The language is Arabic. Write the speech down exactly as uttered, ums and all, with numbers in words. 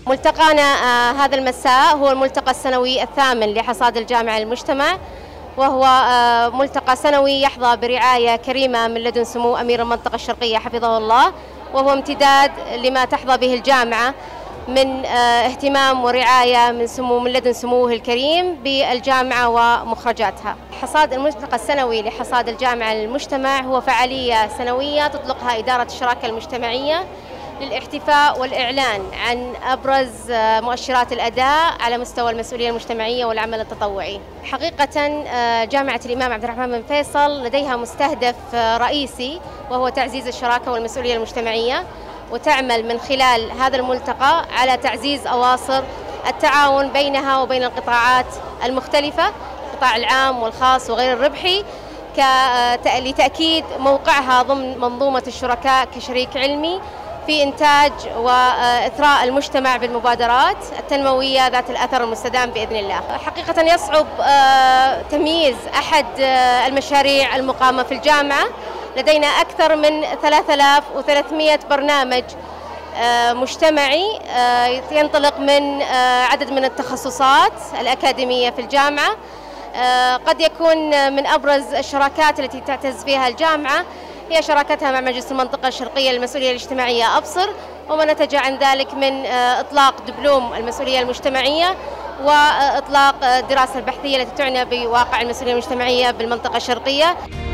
ملتقانا آه هذا المساء هو الملتقى السنوي الثامن لحصاد الجامعة للمجتمع، وهو آه ملتقى سنوي يحظى برعاية كريمة من لدن سمو أمير المنطقة الشرقية حفظه الله، وهو امتداد لما تحظى به الجامعة من آه اهتمام ورعاية من سمو من لدن سموه الكريم بالجامعة ومخرجاتها. حصاد الملتقى السنوي لحصاد الجامعة للمجتمع هو فعالية سنوية تطلقها إدارة الشراكة المجتمعية للاحتفاء والإعلان عن أبرز مؤشرات الأداء على مستوى المسؤولية المجتمعية والعمل التطوعي. حقيقة جامعة الإمام عبد الرحمن بن فيصل لديها مستهدف رئيسي وهو تعزيز الشراكة والمسؤولية المجتمعية، وتعمل من خلال هذا الملتقى على تعزيز أواصر التعاون بينها وبين القطاعات المختلفة، القطاع العام والخاص وغير الربحي، لتأكيد موقعها ضمن منظومة الشركاء كشريك علمي في إنتاج وإثراء المجتمع بالمبادرات التنموية ذات الأثر المستدام بإذن الله. حقيقة يصعب تمييز أحد المشاريع المقامة في الجامعة، لدينا أكثر من ثلاثة آلاف وثلاثمئة برنامج مجتمعي ينطلق من عدد من التخصصات الأكاديمية في الجامعة. قد يكون من أبرز الشراكات التي تعتز فيها الجامعة هي شراكتها مع مجلس المنطقة الشرقية للمسؤولية الاجتماعية أبصر، وما نتج عن ذلك من إطلاق دبلوم المسؤولية المجتمعية وإطلاق الدراسة البحثية التي تعنى بواقع المسؤولية المجتمعية بالمنطقة الشرقية.